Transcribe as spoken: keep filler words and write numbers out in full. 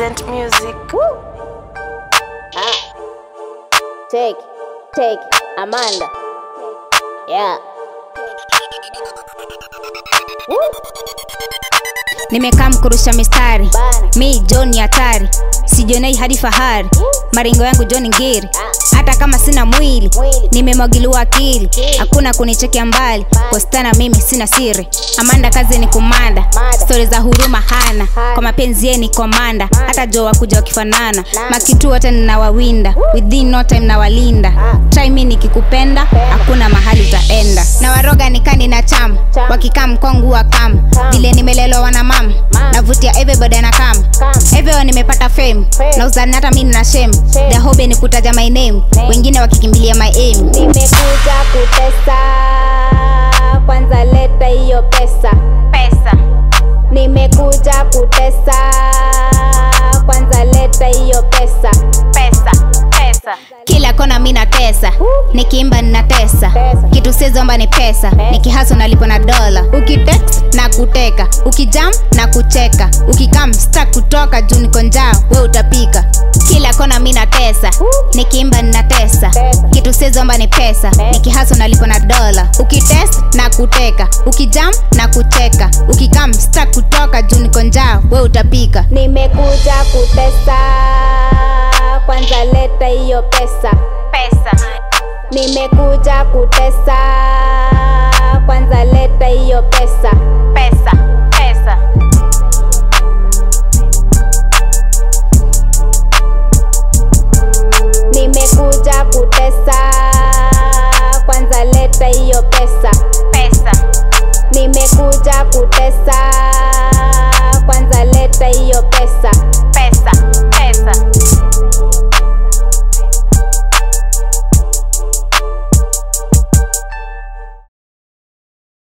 Present music. Ah. Take, take, Amanda. Yeah. Woo. Nimekaa mkurusha mistari mi John hatari, sijonei hadi fahari. Maringo yangu John ngiri, hata kama sina mwili nimemwagiliwa akili. Hakuna kunichekia mbali, postana mimi sina siri. Amanda kazi ni kumanda, stories za huruma hana. Kwa mapenzi yeye ni komanda, hata joa kuja wakifanana. Makitu wote ninawawinda, within no time nawalinda. Try me nikikupenda, hakuna mahali utaenda. Na waroga nikani na cham, wakikaa mkongu wa kam. Vile nimelelewa na mama, navutia everybody na kam. Everyone nimepata fame, na uzani hata mimi na shame. The hobby ni kutaja my name, wengine wakikimbilia my aim. Nimekuja kutesa, kwanza leta hiyo pesa. Pesa. Nimekuja kutesa, kwanza leta hiyo pesa. Pesa. Pesa. Kila kona mimi na tesa, nikiimba nina tesa. Kitu sizomba ni pesa, nikihaso nalipo na dola. Ukitext na kuteka, ukijam na kucheka. Ukikam stuck kutoka juu niko njaa, wewe utapika. Kila kona mimi na tesa, nikiimba nina tesa. Kitu sizomba ni pesa, nikihaso nalipo na dola. Ukitest na kuteka, ukijam na kucheka. Ukikam stuck kutoka juu niko njaa, wewe utapika. Nimekuja kutesa, kwanza leta hiyo pesa. Pesa. Nimekuja kutesa, kwanza leta hiyo pesa. Pesa.